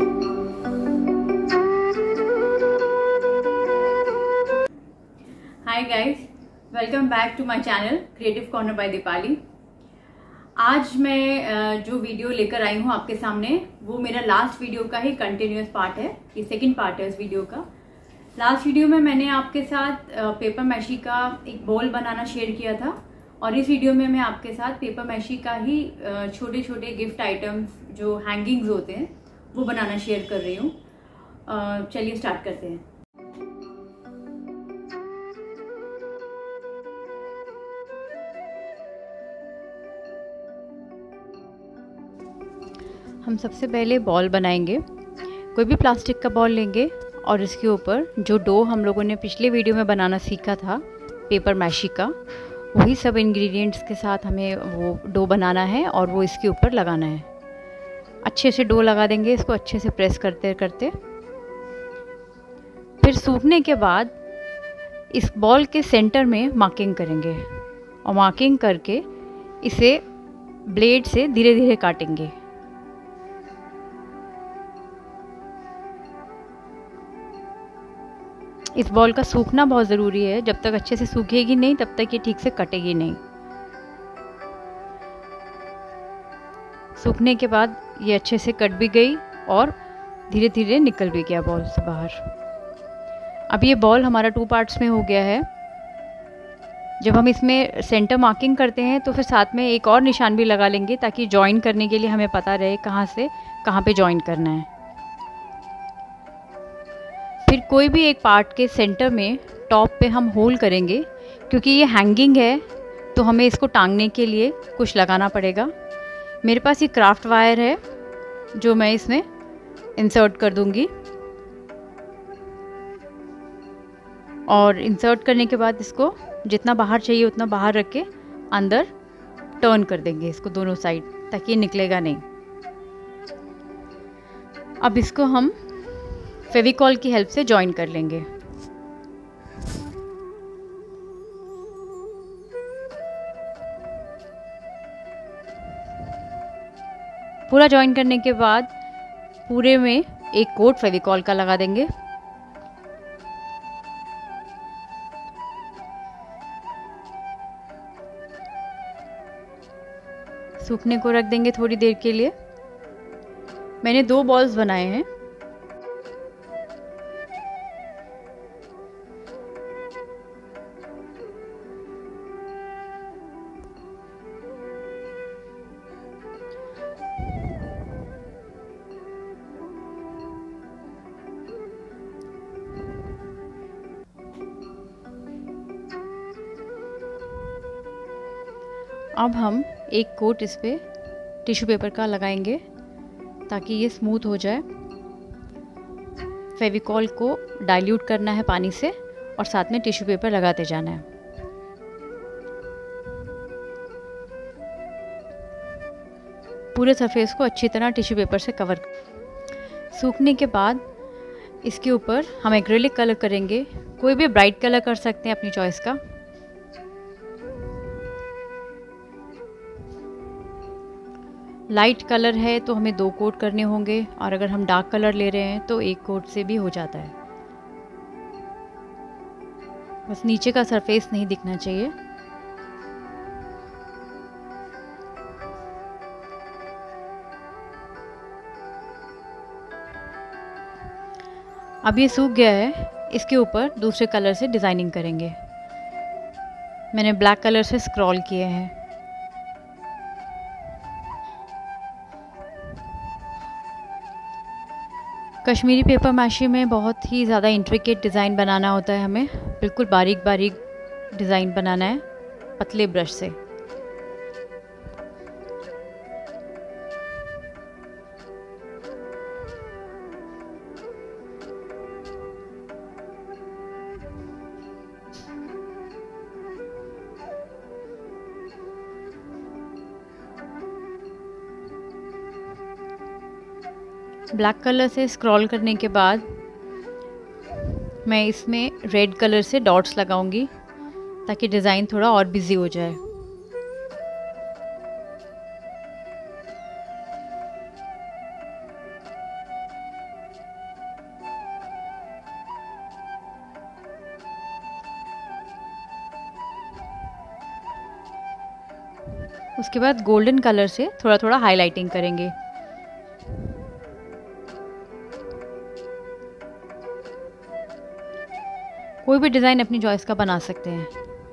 Hi guys, welcome back to my channel creative corner by Deepali. आज मैं जो video लेकर आई हूँ आपके सामने वो मेरा लास्ट वीडियो का ही कंटिन्यूअस पार्ट है। ये सेकंड पार्ट है इस वीडियो का। लास्ट वीडियो में मैंने आपके साथ पेपर मैशी का एक बॉल बनाना शेयर किया था और इस वीडियो में मैं आपके साथ पेपर मैशी का ही छोटे छोटे गिफ्ट आइटम्स जो हैंगिंग्स होते हैं वो बनाना शेयर कर रही हूँ। चलिए स्टार्ट करते हैं। हम सबसे पहले बॉल बनाएंगे। कोई भी प्लास्टिक का बॉल लेंगे और इसके ऊपर जो डो हम लोगों ने पिछले वीडियो में बनाना सीखा था पेपर मैशी का, वही सब इंग्रेडिएंट्स के साथ हमें वो डो बनाना है और वो इसके ऊपर लगाना है। अच्छे से डो लगा देंगे, इसको अच्छे से प्रेस करते करते। फिर सूखने के बाद इस बॉल के सेंटर में मार्किंग करेंगे और मार्किंग करके इसे ब्लेड से धीरे धीरे काटेंगे। इस बॉल का सूखना बहुत ज़रूरी है। जब तक अच्छे से सूखेगी नहीं तब तक ये ठीक से कटेगी नहीं। सूखने के बाद ये अच्छे से कट भी गई और धीरे धीरे निकल भी गया बॉल से बाहर। अब ये बॉल हमारा 2 पार्ट्स में हो गया है। जब हम इसमें सेंटर मार्किंग करते हैं तो फिर साथ में एक और निशान भी लगा लेंगे ताकि जॉइन करने के लिए हमें पता रहे कहाँ से कहाँ पे जॉइन करना है। फिर कोई भी एक पार्ट के सेंटर में टॉप पे हम होल करेंगे। क्योंकि ये हैंगिंग है तो हमें इसको टांगने के लिए कुछ लगाना पड़ेगा। मेरे पास ये क्राफ्ट वायर है जो मैं इसमें इंसर्ट कर दूंगी और इंसर्ट करने के बाद इसको जितना बाहर चाहिए उतना बाहर रख के अंदर टर्न कर देंगे इसको दोनों साइड, ताकि ये निकलेगा नहीं। अब इसको हम फेविकॉल की हेल्प से जॉइन कर लेंगे। पूरा जॉइन करने के बाद पूरे में एक कोट फेविकॉल का लगा देंगे। सूखने को रख देंगे थोड़ी देर के लिए। मैंने 2 बॉल्स बनाए हैं। अब हम एक कोट इस पे टिश्यू पेपर का लगाएंगे ताकि ये स्मूथ हो जाए। फेविकॉल को डाइल्यूट करना है पानी से और साथ में टिश्यू पेपर लगाते जाना है। पूरे सरफेस को अच्छी तरह टिश्यू पेपर से कवर। सूखने के बाद इसके ऊपर हम एक्रेलिक कलर करेंगे। कोई भी ब्राइट कलर कर सकते हैं अपनी चॉइस का। लाइट कलर है तो हमें 2 कोट करने होंगे और अगर हम डार्क कलर ले रहे हैं तो 1 कोट से भी हो जाता है। बस नीचे का सरफेस नहीं दिखना चाहिए। अब ये सूख गया है। इसके ऊपर दूसरे कलर से डिज़ाइनिंग करेंगे। मैंने ब्लैक कलर से स्क्रॉल किए हैं। कश्मीरी पेपर मैशी में बहुत ही ज़्यादा इंट्रिकेट डिज़ाइन बनाना होता है। हमें बिल्कुल बारीक बारीक डिज़ाइन बनाना है पतले ब्रश से। ब्लैक कलर से स्क्रॉल करने के बाद मैं इसमें रेड कलर से डॉट्स लगाऊंगी ताकि डिज़ाइन थोड़ा और बिजी हो जाए। उसके बाद गोल्डन कलर से थोड़ा थोड़ा हाईलाइटिंग करेंगे। कोई भी डिज़ाइन अपनी चॉइस का बना सकते हैं।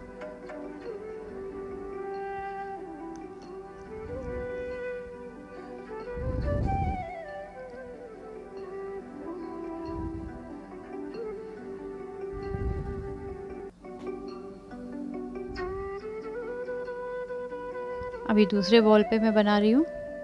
अभी दूसरे वॉल पे मैं बना रही हूँ।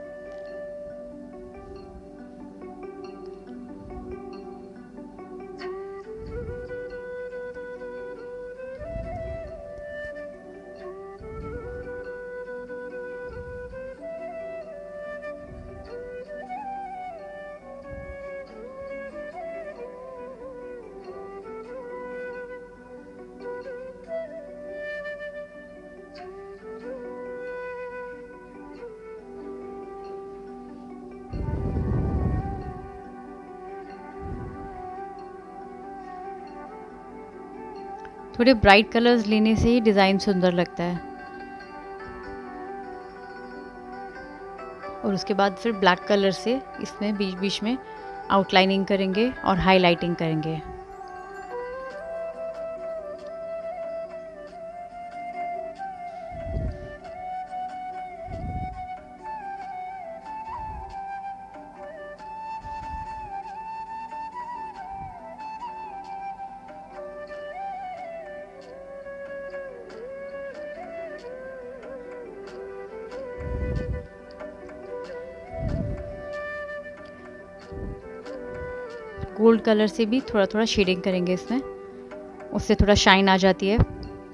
थोड़े ब्राइट कलर्स लेने से ही डिज़ाइन सुंदर लगता है। और उसके बाद फिर ब्लैक कलर से इसमें बीच बीच में आउटलाइनिंग करेंगे और हाईलाइटिंग करेंगे। गोल्ड कलर से भी थोड़ा थोड़ा शेडिंग करेंगे इसमें, उससे थोड़ा शाइन आ जाती है।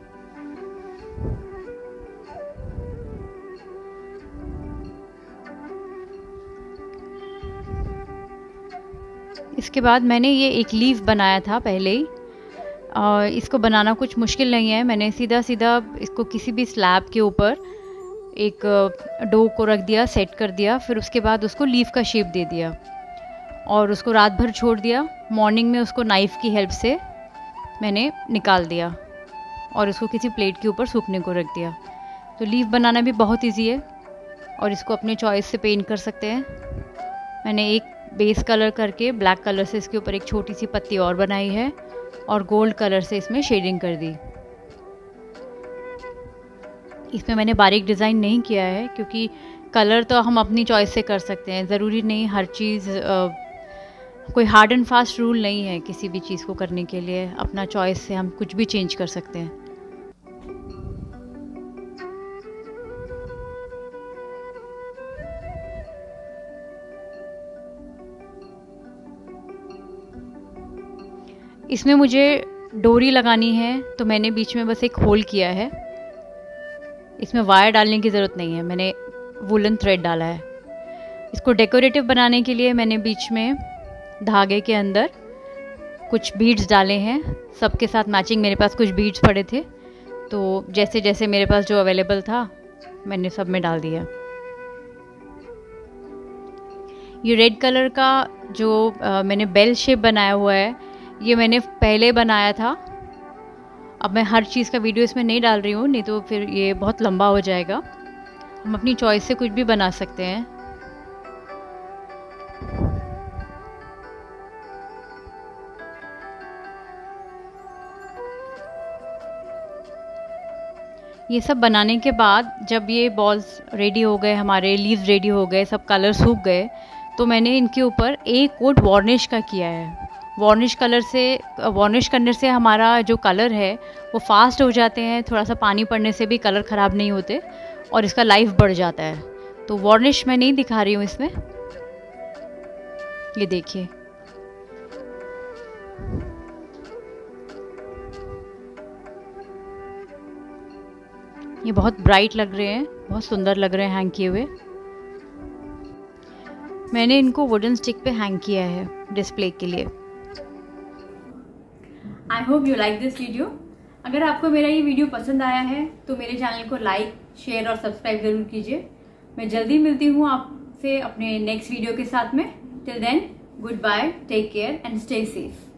इसके बाद मैंने ये एक लीफ बनाया था पहले ही, और इसको बनाना कुछ मुश्किल नहीं है। मैंने सीधा सीधा इसको किसी भी स्लैब के ऊपर एक डो को रख दिया, सेट कर दिया, फिर उसके बाद उसको लीफ का शेप दे दिया और उसको रात भर छोड़ दिया। मॉर्निंग में उसको नाइफ़ की हेल्प से मैंने निकाल दिया और उसको किसी प्लेट के ऊपर सूखने को रख दिया। तो लीफ बनाना भी बहुत इजी है और इसको अपने चॉइस से पेंट कर सकते हैं। मैंने एक बेस कलर करके ब्लैक कलर से इसके ऊपर एक छोटी सी पत्ती और बनाई है और गोल्ड कलर से इसमें शेडिंग कर दी। इसमें मैंने बारीक डिज़ाइन नहीं किया है क्योंकि कलर तो हम अपनी चॉइस से कर सकते हैं। ज़रूरी नहीं हर चीज़, कोई हार्ड एंड फास्ट रूल नहीं है किसी भी चीज़ को करने के लिए। अपना चॉइस से हम कुछ भी चेंज कर सकते हैं। इसमें मुझे डोरी लगानी है तो मैंने बीच में बस एक होल किया है। इसमें वायर डालने की ज़रूरत नहीं है, मैंने वुलन थ्रेड डाला है। इसको डेकोरेटिव बनाने के लिए मैंने बीच में धागे के अंदर कुछ बीड्स डाले हैं। सबके साथ मैचिंग मेरे पास कुछ बीड्स पड़े थे, तो जैसे जैसे मेरे पास जो अवेलेबल था मैंने सब में डाल दिया। ये रेड कलर का जो मैंने बेल शेप बनाया हुआ है, ये मैंने पहले बनाया था। अब मैं हर चीज़ का वीडियो इसमें नहीं डाल रही हूँ, नहीं तो फिर ये बहुत लंबा हो जाएगा। हम अपनी चॉइस से कुछ भी बना सकते हैं। ये सब बनाने के बाद जब ये बॉल्स रेडी हो गए, हमारे लीव्स रेडी हो गए, सब कलर सूख गए, तो मैंने इनके ऊपर एक कोट वार्निश का किया है। वार्निश करने से हमारा जो कलर है वो फास्ट हो जाते हैं। थोड़ा सा पानी पड़ने से भी कलर ख़राब नहीं होते और इसका लाइफ बढ़ जाता है। तो वार्निश मैं नहीं दिखा रही हूँ इसमें, ये देखिए। ये बहुत ब्राइट लग रहे हैं, बहुत सुंदर लग रहे हैं हैंग किए हुए। मैंने इनको वुडन स्टिक पे हैंग किया है डिस्प्ले के लिए। I hope you like this video. अगर आपको मेरा ये वीडियो पसंद आया है तो मेरे चैनल को लाइक, शेयर और सब्सक्राइब जरूर कीजिए। मैं जल्दी मिलती हूँ आपसे अपने नेक्स्ट वीडियो के साथ में। Till then, goodbye, take care and stay safe.